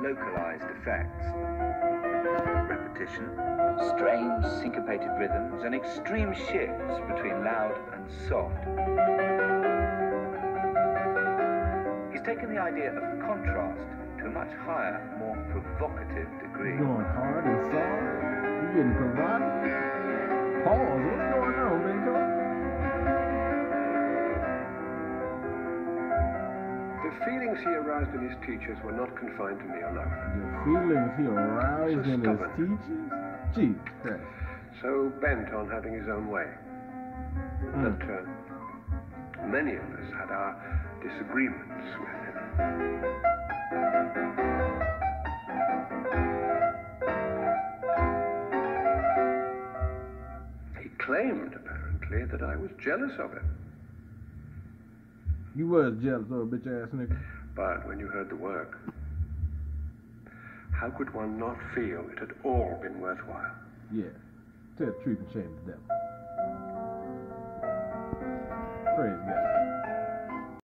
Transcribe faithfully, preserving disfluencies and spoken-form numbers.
localized effects. Repetition, strange syncopated rhythms, and extreme shifts between loud and soft. He's taken the idea of contrast to a much higher, more provocative degree. Going hard and soft? You getting provocative? Pause, what's going on, Beethoven? The feelings he aroused in his teachers were not confined to me alone. The feelings he aroused So in his stubborn. teachers? Gee, Christ. So bent on having his own way. Mm. That uh, many of us had our disagreements with him. He claimed, apparently, that I was jealous of him. You was jealous of a bitch ass nigga. But when you heard the work, how could one not feel it had all been worthwhile? Yeah. Tell the truth and shame the devil. Praise God.